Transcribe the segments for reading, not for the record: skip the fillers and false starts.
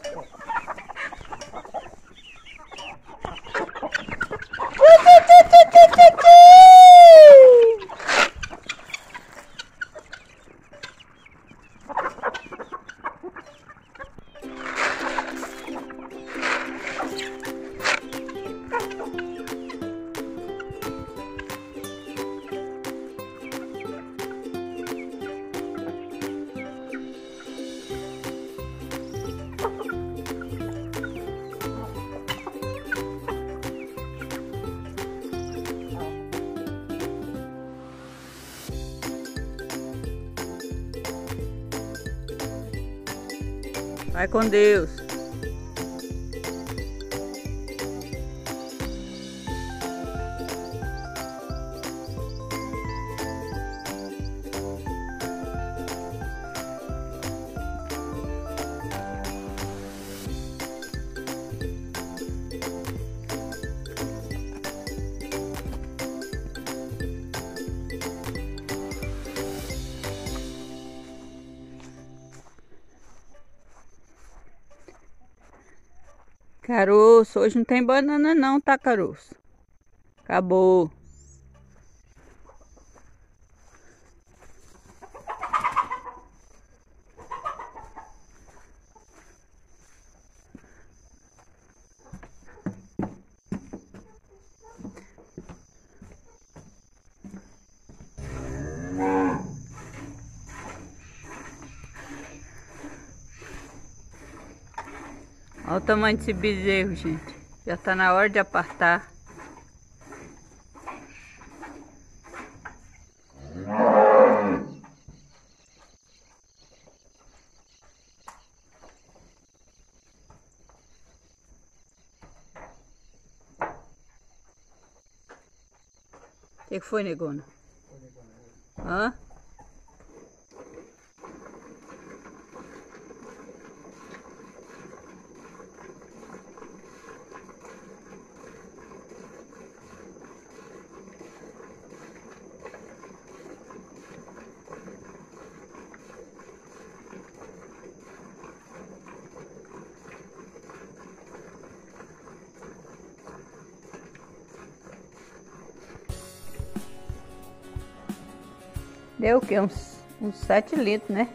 Vai com Deus. Caroço, hoje não tem banana não, tá, Caroço? Acabou. Olha o tamanho desse bezerro, gente. Já tá na hora de apartar. O que foi, negona? Hã? Deu o quê? Uns 7 litros, né?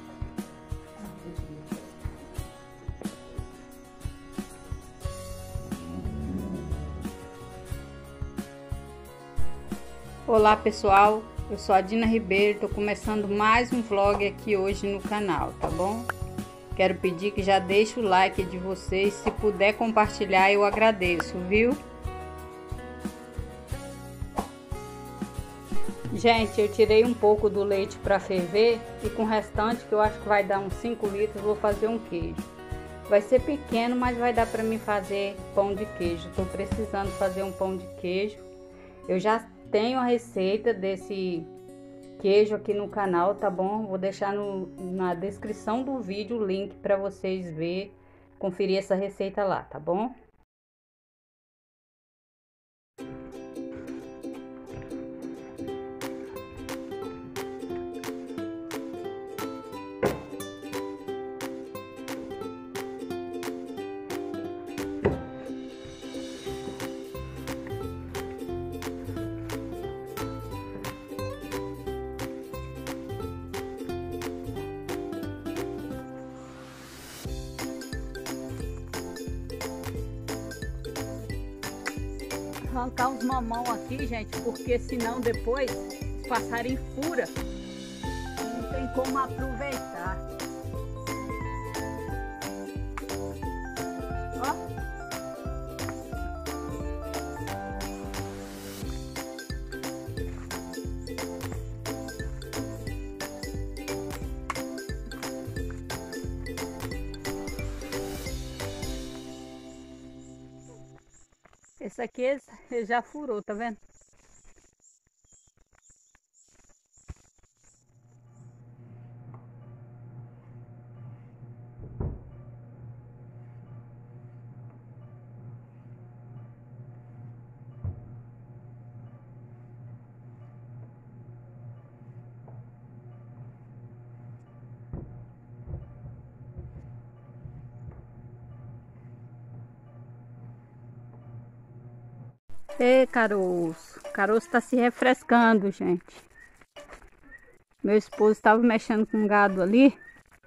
Olá pessoal, eu sou a Dina Ribeiro, tô começando mais um vlog aqui hoje no canal, tá bom? Quero pedir que já deixe o like de vocês, se puder compartilhar eu agradeço, viu? Gente, eu tirei um pouco do leite para ferver e com o restante, que eu acho que vai dar uns 5 litros, vou fazer um queijo. Vai ser pequeno, mas vai dar para mim fazer pão de queijo. Estou precisando fazer um pão de queijo. Eu já tenho a receita desse queijo aqui no canal, tá bom? Vou deixar na descrição do vídeo o link para vocês verem, conferir essa receita lá, tá bom? Arrancar uns mamão aqui, gente, porque senão depois os passarinhos fura. Não tem como aproveitar. Ó. Esse aqui ele já furou, tá vendo? Ei, caroço. O caroço tá se refrescando, gente. Meu esposo estava mexendo com gado ali.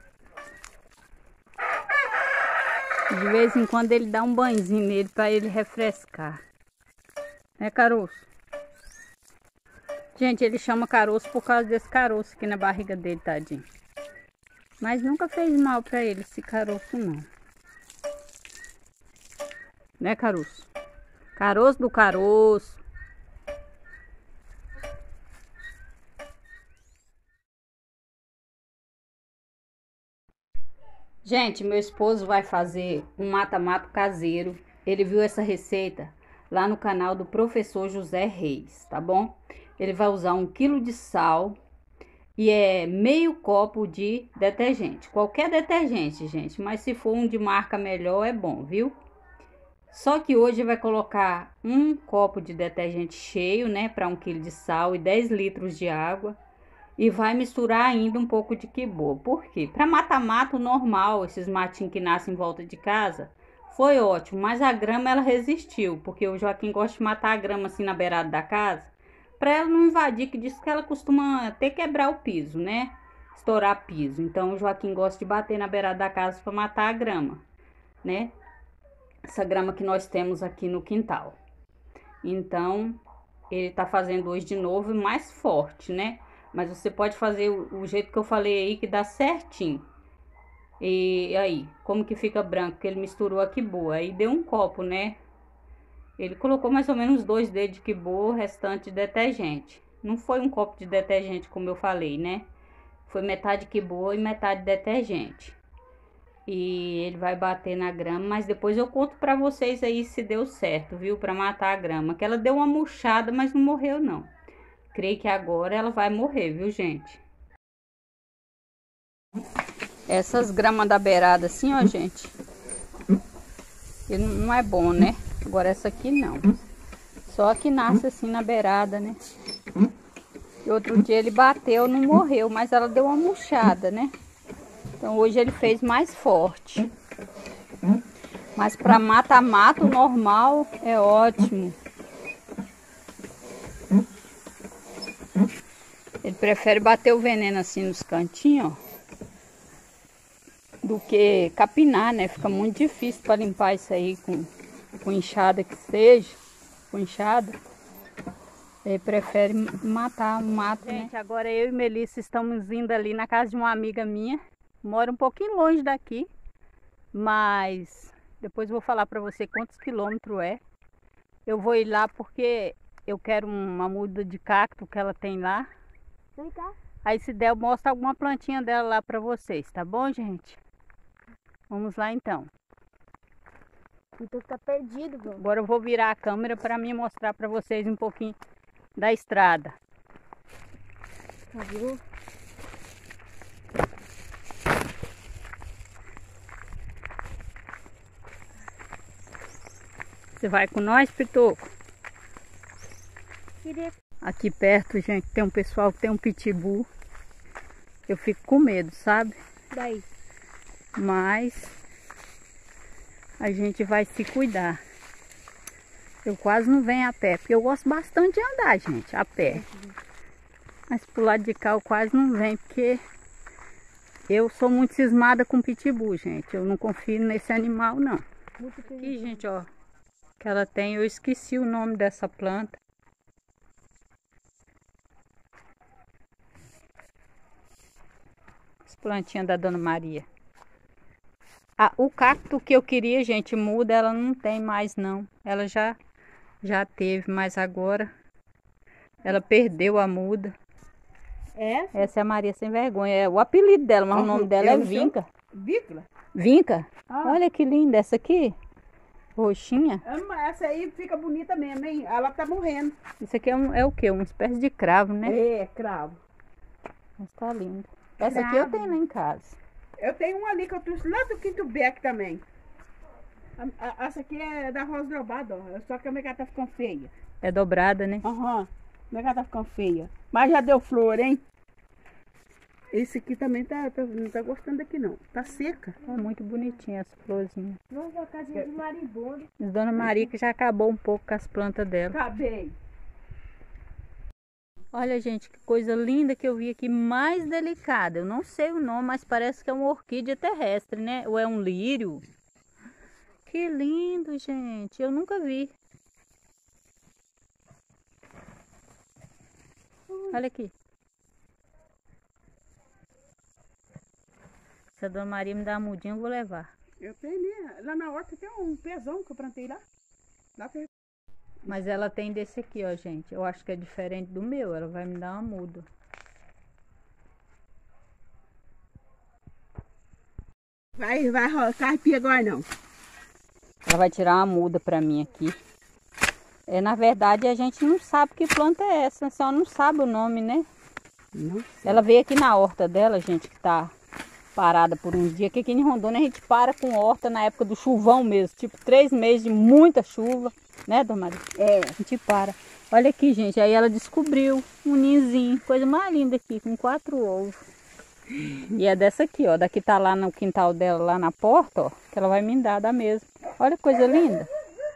De vez em quando ele dá um banhozinho nele para ele refrescar. Né, caroço? Gente, ele chama caroço por causa desse caroço aqui na barriga dele, tadinho. Mas nunca fez mal para ele esse caroço, não. Né, caroço? Caroço do caroço. Gente, meu esposo vai fazer um mata-mato caseiro. Ele viu essa receita lá no canal do professor José Reis, tá bom? Ele vai usar 1 quilo de sal e meio copo de detergente. Qualquer detergente, gente, mas se for um de marca melhor é bom, viu? Só que hoje vai colocar 1 copo de detergente cheio, né, para 1 quilo de sal e 10 litros de água. E vai misturar ainda um pouco de quiboa. Por quê? Para mata-mato normal, esses matinhos que nascem em volta de casa, foi ótimo. Mas a grama ela resistiu, porque o Joaquim gosta de matar a grama assim na beirada da casa, para ela não invadir, que diz que ela costuma até quebrar o piso, né? Estourar piso. Então o Joaquim gosta de bater na beirada da casa para matar a grama, né? Essa grama que nós temos aqui no quintal. Então ele tá fazendo hoje de novo mais forte, né? Mas você pode fazer o jeito que eu falei aí, que dá certinho. E aí, como que fica branco? Que ele misturou a quiboa. Aí deu 1 copo, né? Ele colocou mais ou menos 2 dedos de quiboa, o restante de detergente. Não foi 1 copo de detergente, como eu falei, né? Foi metade quiboa e metade detergente. E ele vai bater na grama, mas depois eu conto pra vocês aí se deu certo, viu? Pra matar a grama. Que ela deu uma murchada, mas não morreu, não. Creio que agora ela vai morrer, viu, gente? Essas gramas da beirada assim, ó, gente. Não é bom, né? Agora essa aqui não. Só que nasce assim na beirada, né? E outro dia ele bateu, não morreu, mas ela deu uma murchada, né? Então hoje ele fez mais forte. Mas para mata-mato normal é ótimo. Ele prefere bater o veneno assim nos cantinhos, ó, do que capinar, né? Fica muito difícil para limpar isso aí com enxada que seja. Com enxada. Ele prefere matar o mato, gente, né? Agora eu e Melissa estamos indo ali na casa de uma amiga minha. Mora um pouquinho longe daqui, mas depois eu vou falar para você quantos quilômetros é. Eu vou ir lá porque eu quero uma muda de cacto que ela tem lá. Vem cá. Aí se der eu mostro alguma plantinha dela lá para vocês, tá bom, gente? Vamos lá então. Então tá perdido, vamos. Agora eu vou virar a câmera para mim mostrar para vocês um pouquinho da estrada. Tá vendo? Você vai com nós, Pitoco? Queria... Aqui perto, gente, tem um pessoal que tem um pitbull. Eu fico com medo, sabe? Daí. Mas a gente vai se cuidar. Eu quase não venho a pé, porque eu gosto bastante de andar, gente, a pé. Mas pro lado de cá eu quase não venho, porque eu sou muito cismada com pitbull, gente. Eu não confio nesse animal, não. Aqui, gente, ó, que ela tem, eu esqueci o nome dessa planta. As plantinhas da Dona Maria. Ah, o cacto que eu queria, gente, muda, ela não tem mais, não. Ela já teve, mas agora ela perdeu a muda. Essa é a Maria Sem Vergonha. É o apelido dela, mas o nome dela é Vinca. Vinca? Vinca? Ah. Olha que linda essa aqui. Roxinha. Essa aí fica bonita mesmo, hein? Ela tá morrendo. Isso aqui é o quê? Uma espécie de cravo, né? É, cravo. Mas tá linda. Essa aqui eu tenho lá em casa. Eu tenho uma ali que eu trouxe lá do Quinto Beck também. Essa aqui é da rosa dobrada, ó. Só que a minha tá ficando feia. É dobrada, né? Aham. Minha tá ficando feia. Mas já deu flor, hein? Esse aqui também não tá gostando daqui não. Tá seca. É muito bonitinha as florzinhas. Vamos pra casinha de marimbondo. Dona Maria que já acabou um pouco com as plantas dela. Acabei. Olha, gente, que coisa linda que eu vi aqui, mais delicada. Eu não sei o nome, mas parece que é uma orquídea terrestre, né? Ou é um lírio. Que lindo, gente. Eu nunca vi. Olha aqui. Se a Dona Maria me dá uma mudinha, eu vou levar. Eu tenho, né? Lá na horta tem um pezão que eu plantei lá. Lá tem... Mas ela tem desse aqui, ó, gente. Eu acho que é diferente do meu. Ela vai me dar uma muda. Vai carpir agora não. Ela vai tirar uma muda pra mim aqui. Na verdade, a gente não sabe que planta é essa. Só não sabe o nome, né? Não sei. Ela veio aqui na horta dela, gente, que tá parada por uns dias. Que aqui em Rondônia a gente para com horta na época do chuvão mesmo. Tipo, 3 meses de muita chuva. Né, Dona Maria? É. A gente para. Olha aqui, gente. Aí ela descobriu um ninzinho. Coisa mais linda aqui, com 4 ovos. E é dessa aqui, ó. Daqui tá lá no quintal dela, lá na porta, ó. Que ela vai me dar da mesma. Olha que coisa linda.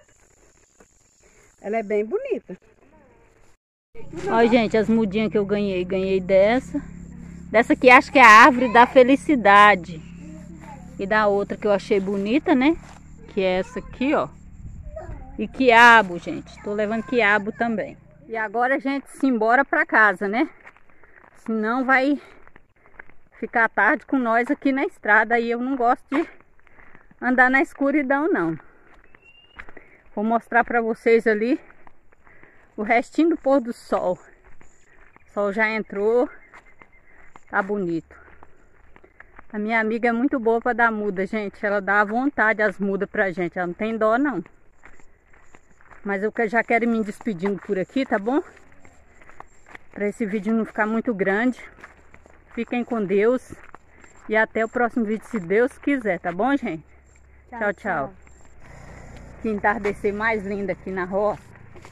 Ela é bem bonita. Olha, gente, as mudinhas que eu ganhei. Ganhei dessa. Dessa aqui acho que é a árvore da felicidade. E da outra que eu achei bonita, né? Que é essa aqui, ó. E quiabo, gente. Tô levando quiabo também. E agora, gente, se embora pra casa, né? Senão vai ficar tarde com nós aqui na estrada. Aí eu não gosto de andar na escuridão, não. Vou mostrar pra vocês ali o restinho do pôr do sol. O sol já entrou. Tá bonito. A minha amiga é muito boa pra dar muda, gente. Ela dá à vontade as mudas pra gente. Ela não tem dó, não. Mas eu já quero ir me despedindo por aqui, tá bom? Para esse vídeo não ficar muito grande. Fiquem com Deus. E até o próximo vídeo, se Deus quiser, tá bom, gente? Tchau, tchau. Que entardecer mais lindo aqui na roça.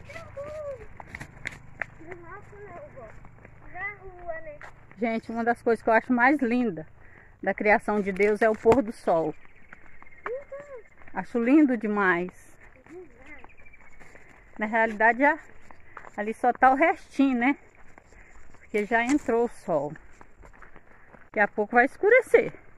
Gente, uma das coisas que eu acho mais linda da criação de Deus é o pôr do sol. Acho lindo demais. Na realidade, ali só tá o restinho, né? Porque já entrou o sol. Daqui a pouco vai escurecer.